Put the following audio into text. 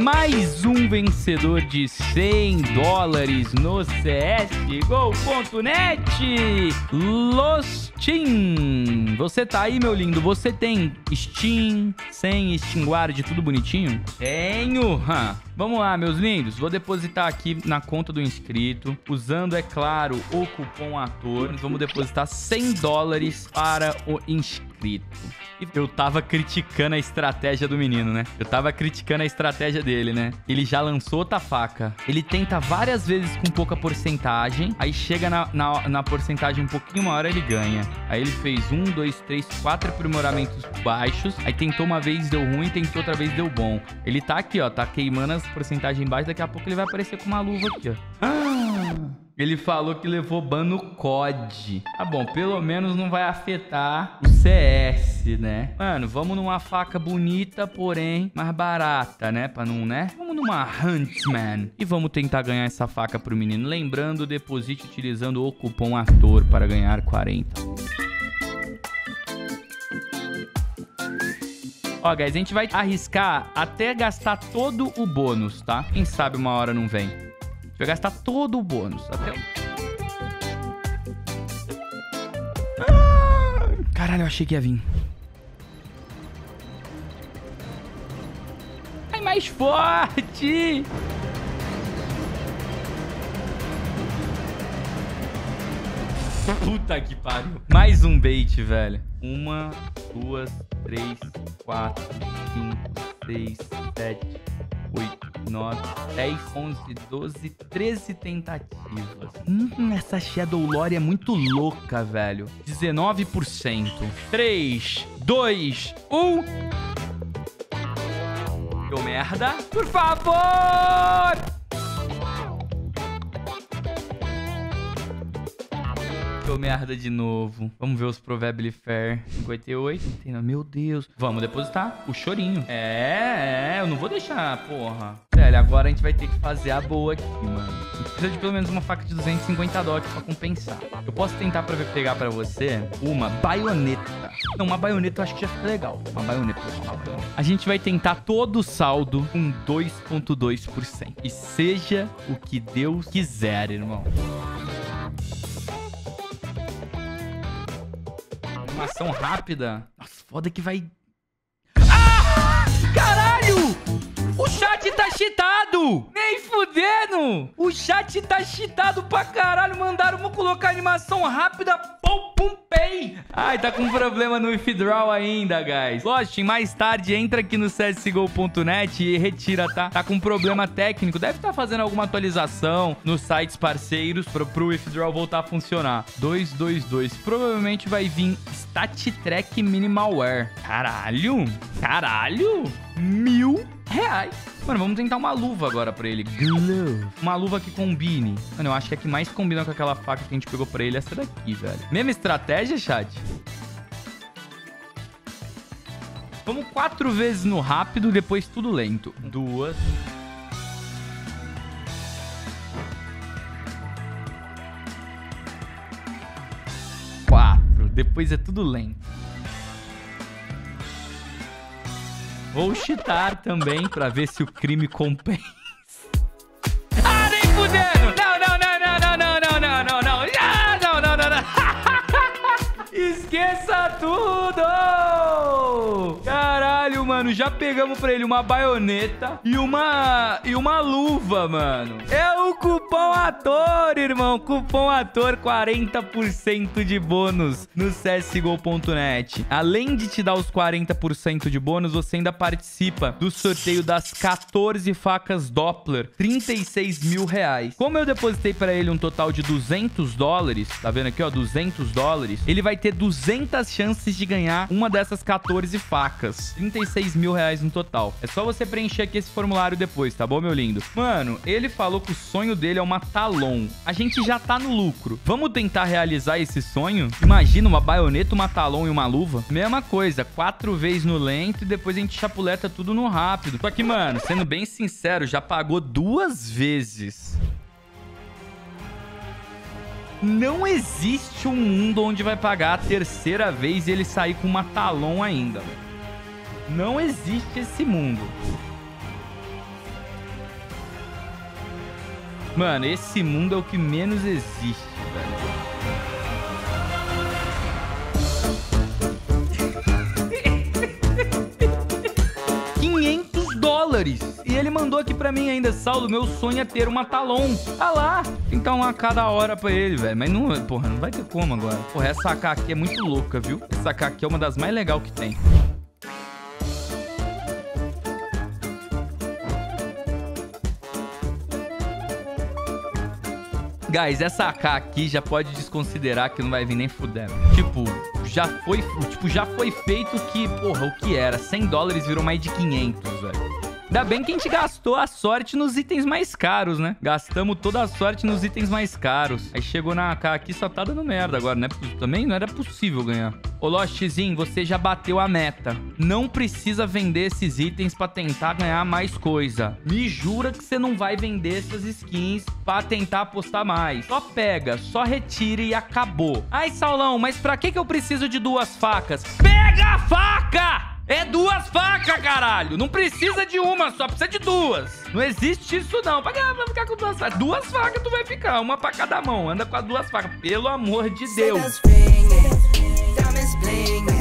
mais um vencedor de 100 dólares no CSGO.net. Lostin. Você tá aí, meu lindo? Você tem Steam, sem Steam Guard, tudo bonitinho? Tenho. Vamos lá, meus lindos. Vou depositar aqui na conta do inscrito, usando, é claro, o cupom ATOR. Vamos depositar 100 dólares para o inscrito. Eu tava criticando a estratégia do menino, né? Eu tava criticando a estratégia dele, né? Ele já lançou outra faca. Ele tenta várias vezes com pouca porcentagem. Aí chega na porcentagem um pouquinho maior, ele ganha. Aí ele fez 1, 2, 3, 4 aprimoramentos baixos. Aí tentou uma vez, deu ruim. Tentou outra vez, deu bom. Ele tá aqui, ó. Tá queimando as porcentagens baixas. Daqui a pouco ele vai aparecer com uma luva aqui, ó. Ele falou que levou ban no COD. Tá bom, pelo menos não vai afetar o CS, né? Mano, vamos numa faca bonita, porém mais barata, né? Pra não, né? Vamos numa Huntsman. E vamos tentar ganhar essa faca pro menino. Lembrando, deposite utilizando o cupom ATOR para ganhar 40. Ó, guys, a gente vai arriscar até gastar todo o bônus, tá? Quem sabe uma hora não vem. Vai gastar todo o bônus. Até... Caralho, eu achei que ia vir. Ai, mais forte! Puta que pariu. Mais um bait, velho. 1, 2, 3, 4, 5, 6, 7, 8, 9, 10, 11, 12, 13 tentativas. Essa Shadow Lore é muito louca, velho. 19%. 3, 2, 1. Deu merda. Por favor! Deu merda de novo. Vamos ver os Probably Fair. 58. Meu Deus. Vamos depositar o chorinho. Eu não vou deixar, porra. Velho, agora a gente vai ter que fazer a boa aqui, mano. A gente precisa de pelo menos uma faca de 250 doc pra compensar. Eu posso tentar pegar pra você uma baioneta. Não, uma baioneta eu acho que já fica legal. Uma baioneta. A gente vai tentar todo o saldo com 2,2%. E seja o que Deus quiser, irmão. Animação rápida. Nossa, foda que vai... Ah! Caralho! O chat tá cheatado! Nem fudendo! O chat tá cheatado pra caralho. Mandaram, vou colocar animação rápida. Pum, pum, pay. Ai, tá com problema no withdraw ainda, guys. Lost, mais tarde, entra aqui no CSGO.net e retira, tá? Tá com problema técnico. Deve estar fazendo alguma atualização nos sites parceiros pro withdraw voltar a funcionar. 222. Provavelmente vai vir StatTrack Minimalware. Caralho! Caralho! R$1.000. Mano, vamos tentar uma luva agora pra ele. Glove. Uma luva que combine. Mano, eu acho que a que mais combina com aquela faca que a gente pegou pra ele é essa daqui, velho. Mesma estratégia, chat? Vamos 4 vezes no rápido, depois tudo lento. 2. 4. Depois é tudo lento. Vou cheatar também pra ver se o crime compensa. Ah, nem fudendo! Não. Esqueça tudo! Caralho, mano. Já pegamos pra ele uma baioneta e uma luva, mano. É o cupom ATOR, irmão. Cupom ATOR, 40% de bônus no CSGO.net. Além de te dar os 40% de bônus, você ainda participa do sorteio das 14 facas Doppler. R$36.000. Como eu depositei pra ele um total de 200 dólares, tá vendo aqui, ó, 200 dólares, ele vai ter 200 chances de ganhar uma dessas 14 facas. R$36.000 no total. É só você preencher aqui esse formulário depois, tá bom, meu lindo? Mano, ele falou que o sonho dele é uma Talon. A gente já tá no lucro. Vamos tentar realizar esse sonho? Imagina uma baioneta, uma Talon e uma luva. Mesma coisa, 4 vezes no lento e depois a gente chapuleta tudo no rápido. Só que, mano, sendo bem sincero, já pagou 2 vezes. Não existe um mundo onde vai pagar a 3ª vez e ele sair com uma Talon ainda, velho. Não existe esse mundo. Mano, esse mundo é o que menos existe, velho. $500. E ele mandou aqui pra mim ainda, Saulo, meu sonho é ter uma Talon. Tá lá. Tem que dar uma a cada hora pra ele, velho. Mas não, porra, não vai ter como agora. Porra, essa AK aqui é muito louca, viu? Essa AK aqui é uma das mais legais que tem. Guys, essa AK aqui já pode desconsiderar que não vai vir nem fudendo. Tipo, já foi feito que, porra, o que era? $100 virou mais de 500, velho. Ainda bem que a gente gastou a sorte nos itens mais caros, né? Gastamos toda a sorte nos itens mais caros. Aí chegou na AK aqui, só tá dando merda agora, né? Também não era possível ganhar. Ô, Lostzinho, você já bateu a meta. Não precisa vender esses itens pra tentar ganhar mais coisa. Me jura que você não vai vender essas skins pra tentar apostar mais. Só pega, só retire e acabou. Ai, Saulão, mas pra que eu preciso de 2 facas? Pega a faca! É 2 facas, caralho. Não precisa de uma, só precisa de 2. Não existe isso, não. Vai ficar com 2 facas. 2 facas tu vai ficar, uma pra cada mão. Anda com as 2 facas. Pelo amor de Deus.